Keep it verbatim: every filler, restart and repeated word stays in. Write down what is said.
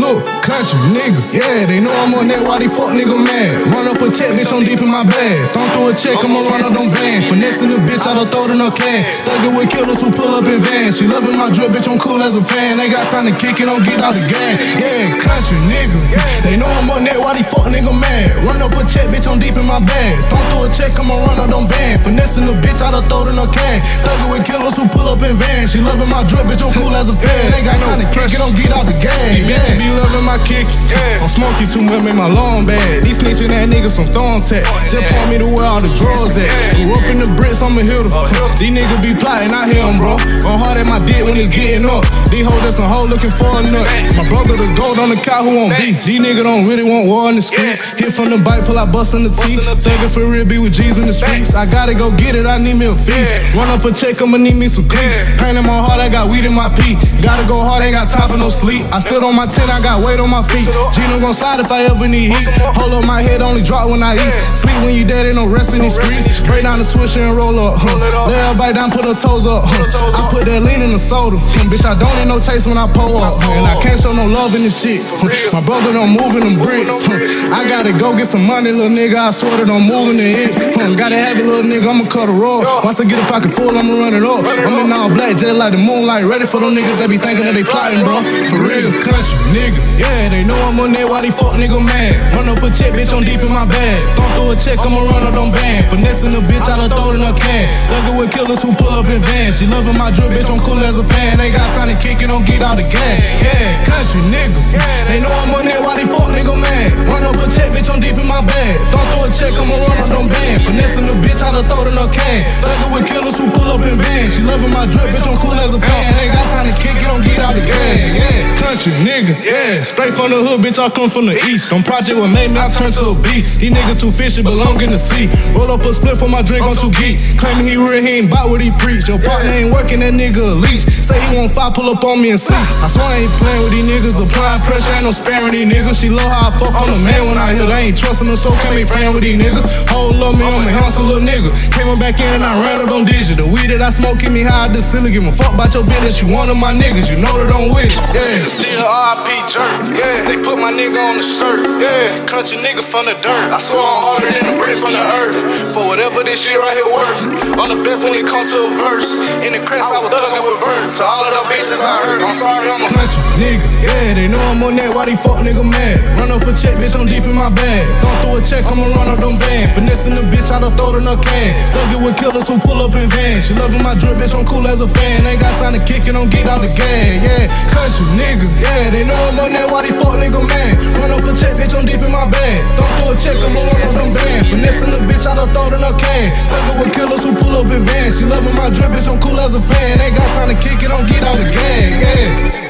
look, country nigga, yeah, they know I'm on that, why they fuck nigga mad? Run up a check, bitch, I'm deep in my bag. Don't throw a check, I'ma run up them van. Finessing the bitch, I done throw it in her can. Thuggin' with killers who pull up in vans. She loving my drip, bitch, I'm cool as a fan. Ain't got time to kick it, don't get out the game. Yeah, country nigga, they know I'm on that, why they fuck nigga mad? Run up a check, bitch, I'm deep in my bag. Don't throw a check, I'ma run up them van. Finessing the bitch, I done throw it in her can. Thuggin' with killers who pull up in vans. She loving my drip, bitch, I'm cool as a fan. Ain't got time to kick it, don't get out the game. Bitch, be loving my kick. I'm smoking too much, make my lawn bad. These snitching that niggas some thorn tech. Just point me to where all the drawers at. Grew up in the bricks, I'm a hitter. These niggas be plotting, I hear them, bro. On hard at my dick when it's getting up. These hoes that's some hoe looking for a nut. My brother the gold on the cow who won't beat. These niggas don't really want war in the streets. Hit from the bike, pull out bust in the teeth. Take it for real, be with G's in the streets. I gotta go get it, I need me a feast. Run up a check, I'ma need me some cleats. Pain in my heart, I got weed in my pee. Gotta go hard, ain't got time for no sleep. I stood on my tent, I got weight on my feet. Gino gon' slide if I ever need heat. Hold up, my head only drop when I eat. Sleep when you dead, ain't no rest in these streets. Break down the swisher and roll up, huh. Let everybody down, put her toes up, huh. I put that lean in the soda, huh. Bitch, I don't need no chase when I pull up, huh. And I can't show no love in this shit, huh. My brother don't move in them bricks, huh. I gotta go get some money, little nigga, I swear that I'm moving the hit, huh. Gotta have it, little nigga, I'ma cut a roll. Once I get a pocket full, I'ma run it up. I'm in all black, just like the moonlight, ready for them niggas that be thinking that they plotting, bro. For real, country nigga, yeah, they know I'm on that, why they fuck nigga mad? Run up a check, bitch, I'm deep in my bag. Don't throw a check, I'ma run up them band. Finessing the bitch, I done throw it in her can. Thuggin' with killers who pull up in vans. She loving my drip, bitch, I'm cool as a fan. Ain't got time to kick it, don't get out the game. Yeah, country nigga, they know I'm on that, why they fuck nigga mad? Run up a check, bitch, I'm deep in my bag. Don't throw a check, I'ma run up them band. Finessing the bitch, I done throw it in her can. Thuggin' with killers who pull up in vans. She loving my drip, bitch, I'm cool as a fan. Ain't got time to kick it, don't get out the game. Yeah, country nigga, yeah, straight from the hood, bitch, I come from the east. Them project what made me, I turn to a beast. These niggas too fishy, belong in the sea. Roll up a split for my drink, I'm too geek. Claiming he real, he ain't bout what he preach. Your partner ain't working, that nigga a leech. Say he won't fight, pull up on me and see. I swear I ain't playing with these niggas. Applying pressure, ain't no sparing these niggas. She love how I fuck on the man when I hit her. I ain't trusting her, so can't be friend with these niggas. Whole love me, I'm a handsome little nigga. Came on back in and I ran up on digital. The weed that I smoke keep me high, this silly. Give a fuck about your business, you one of my niggas. You know that I'm with it, yeah. Still R I P jerk, yeah. They put my nigga on the shirt, yeah. Country nigga from the dirt. I swear I'm harder than the brick from the earth. For whatever this shit right here worth, I'm the best when it comes to a verse. In the crest, I was thugging with verse. To all of them bitches I heard, I'm sorry, I'm a country nigga, yeah. They know I'm on that, why they fuck nigga mad? Run up a check, bitch, I'm deep in my bag. Don't throw a check, I'ma run up them band. Finessing the bitch, I done throw it in her can. Thugging with killers who pull up in vans. She loving my drip, bitch, I'm cool as a fan. Ain't got time to kick it, don't get out the game, yeah. Country nigga, yeah. They know I'm on that, why they fuck nigga mad? Run up a check, bitch, I'm deep in my bag. Don't throw a check, I'ma run up them band. Finessing the bitch, I done throw it in her can. Thugging with killers who pull up in vans. She loving my drip, bitch, I'm cool as a fan. Ain't got time to kick it, don't get out the game, yeah.